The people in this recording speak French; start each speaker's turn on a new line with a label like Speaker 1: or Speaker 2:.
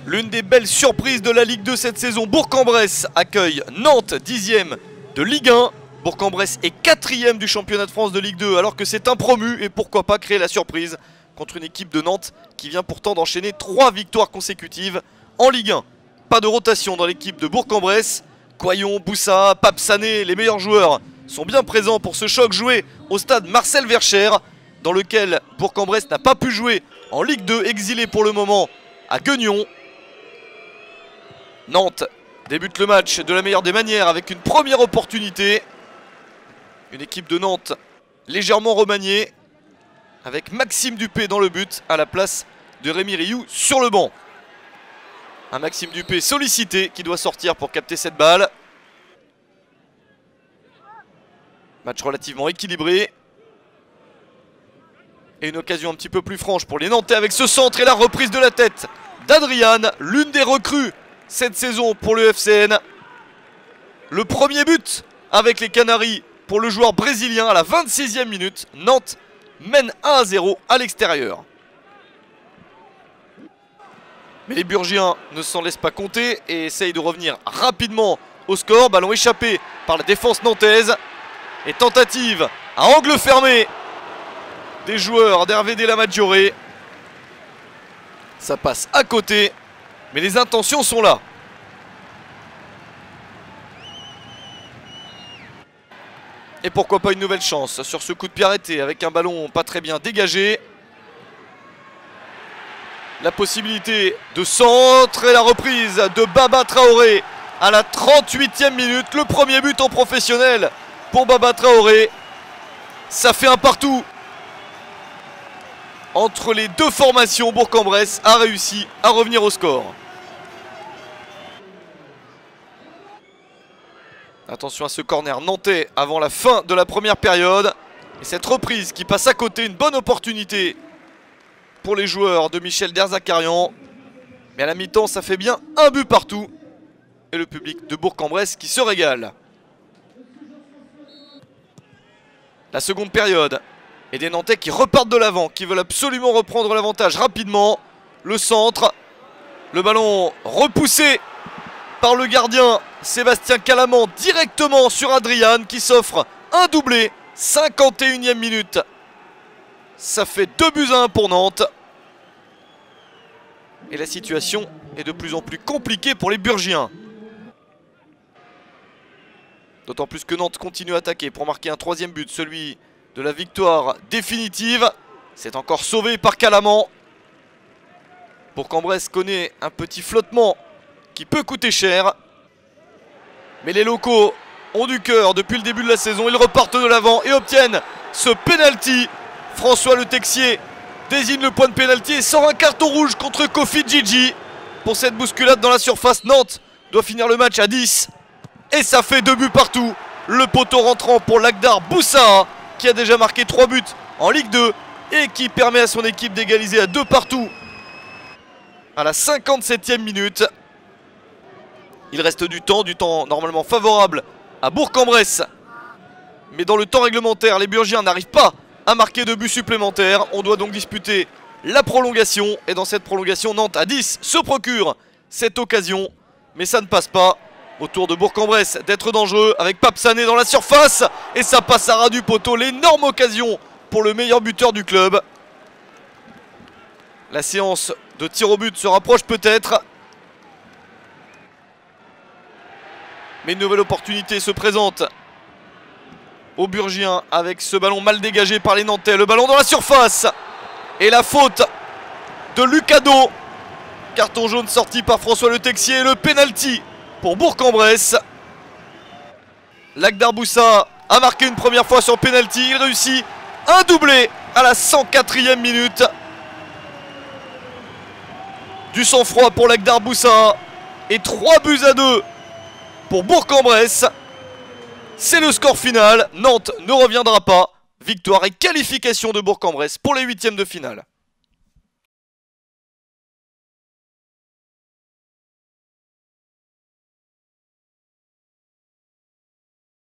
Speaker 1: L'une des belles surprises de la Ligue 2 cette saison, Bourg-en-Bresse accueille Nantes, 10e de Ligue 1. Bourg-en-Bresse est 4e du championnat de France de Ligue 2 alors que c'est un promu et pourquoi pas créer la surprise contre une équipe de Nantes qui vient pourtant d'enchaîner 3 victoires consécutives en Ligue 1. Pas de rotation dans l'équipe de Bourg-en-Bresse. Coyon, Boussa, Pape Sané, les meilleurs joueurs sont bien présents pour ce choc joué au stade Marcel Vercher dans lequel Bourg-en-Bresse n'a pas pu jouer en Ligue 2, exilé pour le moment à Gueugnon. Nantes débute le match de la meilleure des manières avec une première opportunité. Une équipe de Nantes légèrement remaniée avec Maxime Dupé dans le but à la place de Rémi Rioux sur le banc. Un Maxime Dupé sollicité qui doit sortir pour capter cette balle. Match relativement équilibré. Et une occasion un petit peu plus franche pour les Nantais avec ce centre et la reprise de la tête d'Adrian, l'une des recrues cette saison pour le FCN. Le premier but avec les Canaries pour le joueur brésilien à la 26e minute. Nantes mène 1-0 à l'extérieur. Mais les Burgiens ne s'en laissent pas compter et essayent de revenir rapidement au score. Ballon échappé par la défense nantaise. Et tentative à angle fermé des joueurs d'Hervé Della Maggiore. Ça passe à côté, mais les intentions sont là. Et pourquoi pas une nouvelle chance sur ce coup de pied arrêté avec un ballon pas très bien dégagé. La possibilité de centre et la reprise de Baba Traoré à la 38e minute. Le premier but en professionnel pour Baba Traoré. Ça fait un partout. Entre les deux formations, Bourg-en-Bresse a réussi à revenir au score. Attention à ce corner nantais avant la fin de la première période. Et cette reprise qui passe à côté, une bonne opportunité pour les joueurs de Michel Derzakarian. Mais à la mi-temps, ça fait bien un but partout. Et le public de Bourg-en-Bresse qui se régale. La seconde période. Et des Nantais qui repartent de l'avant, qui veulent absolument reprendre l'avantage rapidement. Le centre. Le ballon repoussé par le gardien Sébastien Calaman directement sur Adrian qui s'offre un doublé. 51e minute. Ça fait 2-1 pour Nantes. Et la situation est de plus en plus compliquée pour les Burgiens. D'autant plus que Nantes continue à attaquer pour marquer un 3e but, celui de la victoire définitive. C'est encore sauvé par Calaman. Bourg-en-Bresse connaît un petit flottement qui peut coûter cher. Mais les locaux ont du cœur depuis le début de la saison. Ils repartent de l'avant et obtiennent ce penalty. François Le Texier désigne le point de pénalty et sort un carton rouge contre Kofi Djidji. Pour cette bousculade dans la surface, Nantes doit finir le match à 10. Et ça fait 2 buts partout. Le poteau rentrant pour Lagdar Boussa, qui a déjà marqué 3 buts en Ligue 2 et qui permet à son équipe d'égaliser à 2 partout à la 57e minute. Il reste du temps normalement favorable à Bourg-en-Bresse. Mais dans le temps réglementaire, les Burgiens n'arrivent pas à marquer de buts supplémentaires. On doit donc disputer la prolongation. Et dans cette prolongation, Nantes à 10 se procure cette occasion. Mais ça ne passe pas. Autour de Bourg-en-Bresse d'être dangereux avec Pape Sané dans la surface. Et ça passe à ras du poteau. L'énorme occasion pour le meilleur buteur du club. La séance de tir au but se rapproche peut-être. Mais une nouvelle opportunité se présente aux Burgiens avec ce ballon mal dégagé par les Nantais. Le ballon dans la surface. Et la faute de Lucado. Carton jaune sorti par François Le Texier. Le penalty pour Bourg-en-Bresse. Lagdar Boussa a marqué une première fois sur penalty. Il réussit un doublé à la 104e minute. Du sang-froid pour Lagdar Boussa. Et 3-2 pour Bourg-en-Bresse. C'est le score final. Nantes ne reviendra pas. Victoire et qualification de Bourg-en-Bresse pour les 8e de finale.